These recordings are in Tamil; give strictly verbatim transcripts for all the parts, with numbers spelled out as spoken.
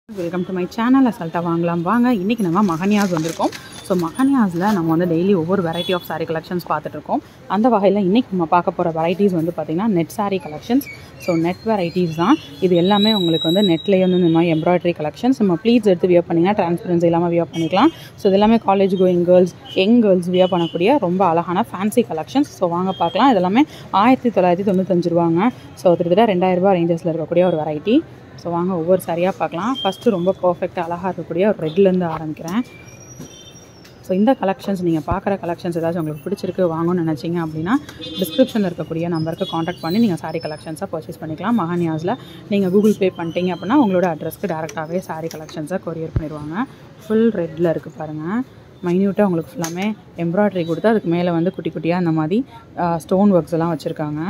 Welcome to my channel. அசால்ட்டாக வாங்கலாம் வாங்க. இன்றைக்கி நம்ம மகன்யாஸ் வந்திருக்கோம். ஸோ மகன்யாஸில் நம்ம வந்து டெய்லி ஒவ்வொரு வெரைட்டி ஆஃப் சாரீ கலெக்ஷன்ஸ் பார்த்துட்ருக்கோம். அந்த வகையில் இன்றைக்கி நம்ம பார்க்க போகிற வெரைட்டிஸ் வந்து பார்த்திங்கன்னா net sari collections. So net varieties தான் இது எல்லாமே. உங்களுக்கு வந்து நெட்லேயே வந்து இந்த மாதிரி எம்ப்ராய்டரி கலெக்ஷன்ஸ் நம்ம ப்ளீட்ஸ் எடுத்து வியர் பண்ணிங்கன்னா டிரான்ஸ்பரன்சி இல்லாமல் வியர் பண்ணிக்கலாம். ஸோ இது எல்லாமே college going girls, young girls wear பண்ணக்கூடிய ரொம்ப அழகான ஃபேன்சி கலெக்ஷன்ஸ். ஸோ வாங்க பார்க்கலாம். இது எல்லாமே ஆயிரத்தி தொள்ளாயிரத்தி தொண்ணூத்தஞ்சு ரூபாங்க. ஸோ கிட்டத்தட்ட ரெண்டாயிரரூபா ரேஞ்சஸில் இருக்கக்கூடிய ஒரு வெரைட்டி. ஸோ வாங்க ஒவ்வொரு சாரியாக பார்க்கலாம். ஃபஸ்ட்டு ரொம்ப பர்ஃபெக்டாக அழகாக இருக்கக்கூடிய ஒரு ரெட்லேருந்து ஆரம்பிக்கிறேன். ஸோ இந்த கலெக்ஷன்ஸ் நீங்கள் பார்க்குற கலெக்ஷன்ஸ் ஏதாச்சும் உங்களுக்கு பிடிச்சிருக்கு வாங்கணும்னு நினச்சிங்க அப்படின்னா டிஸ்கிரிப்ஷனில் இருக்கக்கூடிய நம்பருக்கு காண்டாக்ட் பண்ணி நீங்கள் சாரீ கலெக்ஷன்ஸாக பர்ச்சேஸ் பண்ணிக்கலாம். மகன்யாஸில் நீங்கள் கூகுள் பே பண்ணிட்டீங்க அப்படின்னா உங்களோட அட்ரஸ்க்கு டேரெக்டாகவே சாரீ கலெக்ஷன்ஸை கொரியர் பண்ணிடுவாங்க. ஃபுல் ரெட்டில் இருக்குது பாருங்கள். மைன்யூட்டாக உங்களுக்கு ஃபுல்லாமே எம்ப்ராய்டரி கொடுத்து அதுக்கு மேலே வந்து குட்டி குட்டியாக அந்த மாதிரி ஸ்டோன் ஒர்க்ஸ் எல்லாம் வச்சுருக்காங்க.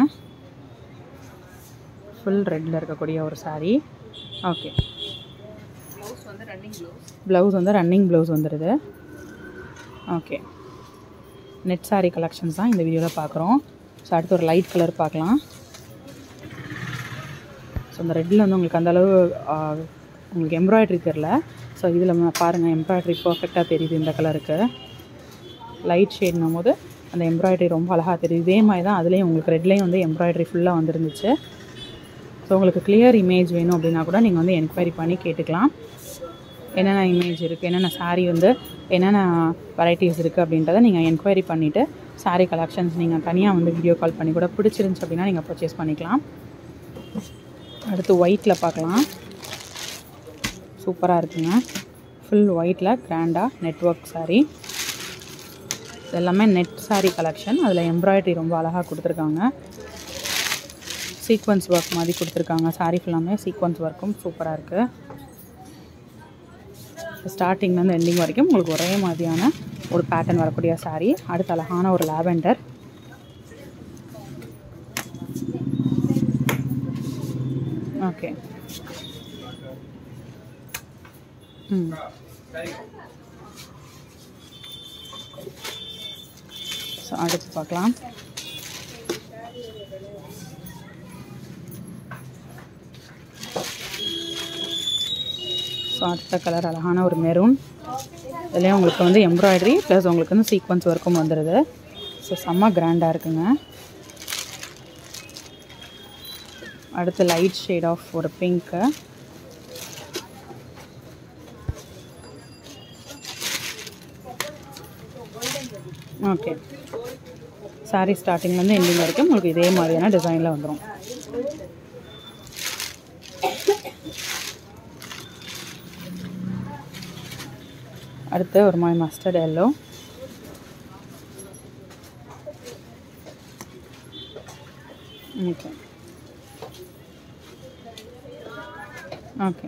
ஃபுல் ரெட்டில் இருக்கக்கூடிய ஒரு சாரீ. ஓகே, ப்ளவுஸ் வந்து ரன்னிங் ப்ளவுஸ் ப்ளவுஸ் வந்து ரன்னிங் ப்ளவுஸ் வந்துடுது. ஓகே, நெட் சாரீ கலெக்ஷன்ஸ் தான் இந்த வீடியோவில் பார்க்குறோம். ஸோ அடுத்து ஒரு லைட் கலர் பார்க்கலாம். ஸோ இந்த ரெட்டில் வந்து உங்களுக்கு அந்தளவு உங்களுக்கு எம்ப்ராய்டரி தெரில. ஸோ இதில் பாருங்கள், எம்ப்ராய்டரி பர்ஃபெக்டாக தெரியுது. இந்த கலருக்கு லைட் ஷேட்னும் போது அந்த எம்ப்ராய்டரி ரொம்ப அழகாக தெரியுது. இதே மாதிரி தான் அதுலேயும் உங்களுக்கு ரெட்லேயும் வந்து எம்ப்ராய்டரி ஃபுல்லாக வந்துருந்துச்சு. ஸோ உங்களுக்கு கிளியர் இமேஜ் வேணும் அப்படின்னா கூட நீங்கள் வந்து என்கொயரி பண்ணி கேட்டுக்கலாம். என்னென்ன இமேஜ் இருக்குது, என்னென்ன சாரீ வந்து என்னென்ன வெரைட்டிஸ் இருக்குது அப்படின்றத நீங்கள் என்கொயரி பண்ணிவிட்டு சாரீ கலெக்ஷன்ஸ் நீங்கள் தனியாக வந்து வீடியோ கால் பண்ணி கூட பிடிச்சிருந்துச்சு அப்படின்னா நீங்கள் பர்ச்சேஸ் பண்ணிக்கலாம். அடுத்து ஒயிட்டில் பார்க்கலாம். சூப்பராக இருக்குங்க. ஃபுல் ஒயிட்டில் கிராண்டாக நெட்வொர்க் சாரீ. எல்லாமே நெட் சாரீ கலெக்ஷன். அதில் எம்ப்ராய்டரி ரொம்ப அழகாக கொடுத்துருக்காங்க. சீக்வன்ஸ் ஒர்க் மாதிரி கொடுத்துருக்காங்க. சாரீ ஃபுல்லாமே சீக்வன்ஸ் ஒர்க்கும் சூப்பராக இருக்குது. ஸ்டார்டிங்லேருந்து எண்டிங் வரைக்கும் உங்களுக்கு ஒரே மாதிரியான ஒரு பேட்டர்ன் வரக்கூடிய சாரீ. அடுத்து அழகான ஒரு லாவெண்டர். ஓகே, ம் ஸோ அடுத்து பார்க்கலாம். ஸோ அடுத்த கலர் அழகான ஒரு மெரூன். இதுலேயும் உங்களுக்கு வந்து எம்ப்ராய்டரி ப்ளஸ் உங்களுக்கு வந்து சீக்வன்ஸ் ஒர்க்கும் வந்துடுது. ஸோ செம்ம கிராண்டாக இருக்குங்க. அடுத்து லைட் ஷேட் ஆஃப் ஒரு பிங்க்கு. ஓகே, சாரீ ஸ்டார்டிங்லேருந்து எண்டிங் வரைக்கும் உங்களுக்கு இதே மாதிரியான டிசைனில் வந்துடும். அடுத்து ஒரு மாதிரி மஸ்டர்ட் எல்லோ. ஓகே ஓகே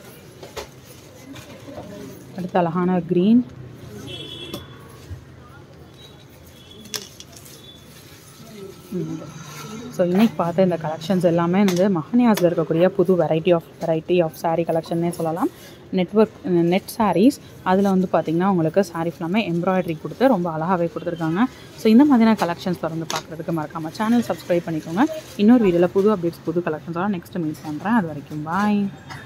அடுத்து அழகான க்ரீன். ஸோ இன்றைக்கி பார்த்த இந்த கலெக்ஷன்ஸ் எல்லாமே வந்து மகன்யாஸில் இருக்கக்கூடிய புது variety of variety of sari கலெக்ஷன்னே சொல்லலாம். Network net saris. அதில் வந்து பார்த்திங்கன்னா உங்களுக்கு சாரீ ஃபுல்லாமே எம்ப்ராய்டரி கொடுத்து ரொம்ப அழகாகவே கொடுத்துருக்காங்க. ஸோ இந்த மாதிரியான கலெக்ஷன்ஸ் தொடர்ந்து பார்க்குறதுக்கு மறக்காமல் சேனல் சப்ஸ்கிரைப் பண்ணிக்கோங்க. இன்னொரு வீடியோவில் புது அப்டேட்ஸ் புது கலெக்ஷன்ஸோட நெக்ஸ்ட் மீட் பண்ணுறேன். அது வரைக்கும் பாய்.